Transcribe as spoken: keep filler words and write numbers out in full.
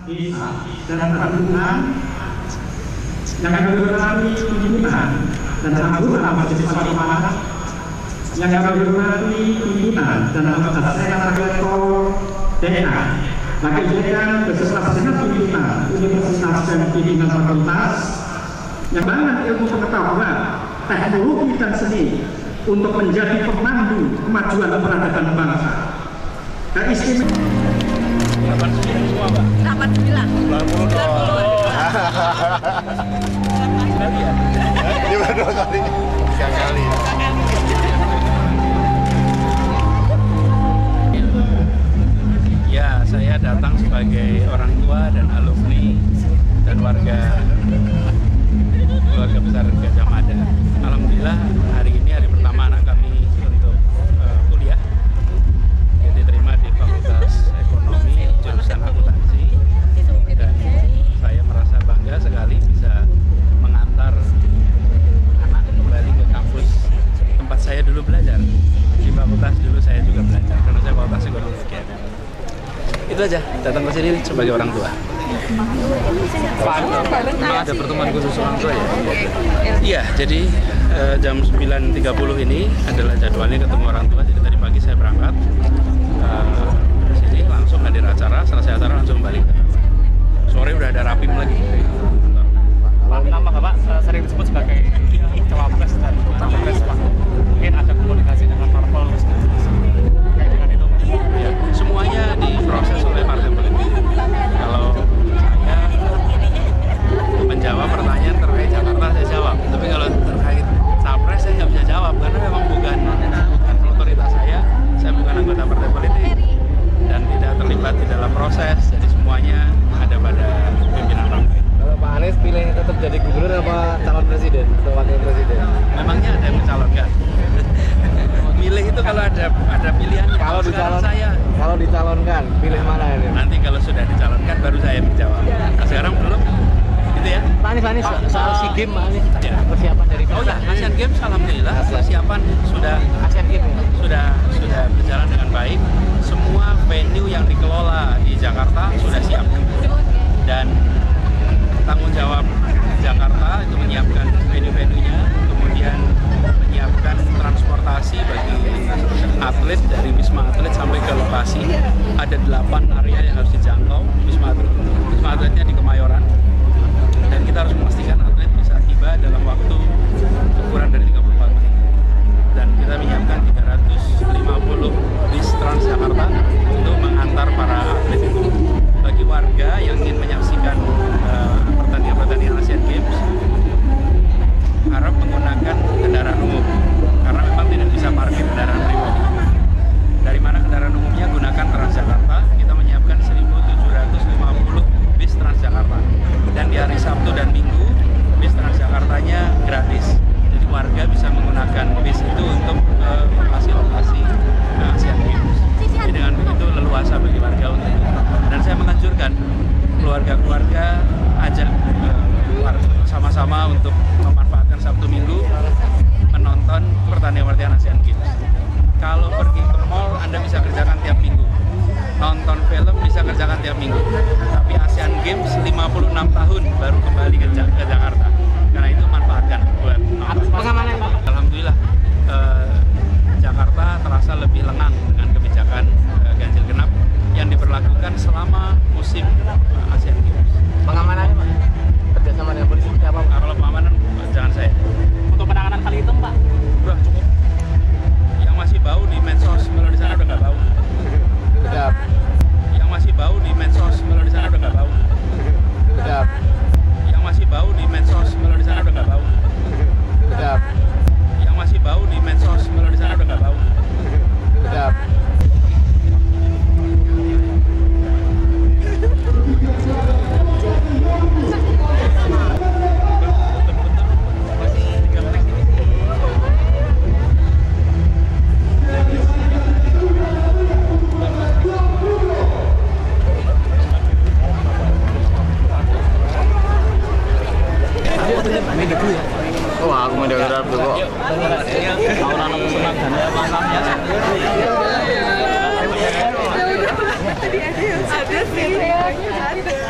desa dan perhubungan yang kami hormati pimpinan dan anggota Majelis Patimah, yang kami hormati pimpinan dan anggota Senat Rektor D E N A, Wakil Dekan beserta segenap pimpinan Universitas dan pimpinan fakultas yang banyak ilmu pengetahuan, teknologi dan seni untuk menjadi pemandu kemajuan peradaban bangsa. Keistimewaan delapan puluh sembilan semua, Pak. delapan puluh sembilan. sembilan puluh dong. Kali ya? Ini dua kali. Tiga kali. Ya, saya datang sebagai orang tua dan alumni dan warga keluarga besar Gajah Mada. Alhamdulillah hari ini hari pertama anak kami untuk uh, kuliah. Dia diterima di Fakultas Ekonomi jurusan akuntansi, dan saya merasa bangga sekali bisa mengantar anak kembali ke kampus tempat saya dulu belajar. Di fakultas dulu saya juga belajar karena saya Fakultas Ekonomi. Itu aja, datang ke sini sebagai orang tua. Pak, memang ada pertemuan khusus orang tua ya? Iya, jadi eh, jam sembilan tiga puluh ini adalah jadwalnya ketemu orang tua. Jadi tadi pagi saya berangkat eh, ke sini, langsung hadir acara, selesai acara langsung balik. Sore udah ada rapim lagi. Pak, nama Bapak sering disebut sebagai cawapres dan capres, Pak. Mungkin ada komunikasi dengan parpol terkait dengan itu, Pak? Ya, semuanya diproses oleh partai politik. Kalau saya menjawab pertanyaan terkait Jakarta, saya jawab. Tapi kalau terkait capres, saya nggak bisa jawab karena memang bukan bukan otoritas saya. Saya bukan anggota partai politik dan tidak terlibat di dalam proses. Jadi semuanya ada pada pimpinan partai. Kalau Pak Anies pilih tetap jadi gubernur apa calon presiden atau wakil presiden? Memangnya ada yang mencalonkan? Milih itu kalau ada ada pilihan. Kalau dicalon, saya kalau dicalonkan, pilih mana ini? nanti kalau sudah dicalonkan baru saya menjawab. Nah, sekarang belum, gitu ya. Pak Anies, Pak Anies, soal SEA Games, Pak Anies, Ya. persiapan dari Oh ya, Asian Games alhamdulillah persiapan sudah Asian Games ya? sudah sudah berjalan dengan baik. Semua venue yang dikelola di Jakarta sudah siap. Dan tanggung jawab Jakarta itu menyiapkan venue-venuenya, kemudian menyiapkan transportasi bagi atlet dari Wisma Atlet sampai ke lokasi. Ada delapan area yang harus dijangkau. Wisma Atlet, Wisma Atletnya di Kemayoran. Dan kita harus memastikan atlet bisa tiba dalam waktu kurang dari tiga puluh empat menit. Dan kita menyiapkan tiga ratus lima puluh bis Transjakarta untuk mengantar para atlet itu. Bagi warga yang ingin menyaksikan uh, pertandingan-pertandingan Asian Games, harap menggunakan kendaraan umum karena memang tidak bisa parkir kendaraan pribadi. Dari mana kendaraan umumnya? Gunakan Transjakarta. Kita menyiapkan seribu tujuh ratus lima puluh bis Transjakarta, dan di hari Sabtu dan Minggu bis Transjakartanya gratis. Jadi warga bisa menggunakan bis itu untuk ke lokasi-lokasi uh, Asian Games. Jadi dengan begitu leluasa bagi warga untuk itu. Dan saya menganjurkan keluarga-keluarga ajak uh, sama-sama untuk memanfaatkan Sabtu Minggu menonton pertandingan-pertandingan Asian Games. Kalau pergi ke mall, Anda bisa kerjakan tiap minggu. Nonton film bisa kerjakan tiap minggu. Tapi Asian Games lima puluh enam tahun baru kembali ke, ja ke Jakarta. Karena itu manfaatkan buat Pengamanan, Pak? Alhamdulillah eh, Jakarta terasa lebih lengang dengan kebijakan eh, ganjil genap yang diberlakukan selama musim eh, Asian Games. Pengamanannya, Pak? Kerjasama dengan polisi seperti apa, Pak? Nah, kalau pengamanan jangan saya. Untuk penanganan kali itu, Pak? Udah cukup. Yang masih bau di medsos, kalau di sana udah nggak bau. Sudah. Yang masih bau di medsos, kalau di sana udah nggak bau. Sudah. Yang masih bau di medsos, kalau di sana udah nggak bau. Sudah. Yang masih bau di medsos, kalau di sana udah nggak bau. Sudah. Oh, aku mau dengar dulu kok. Orang senang dan malamnya. Ada sih.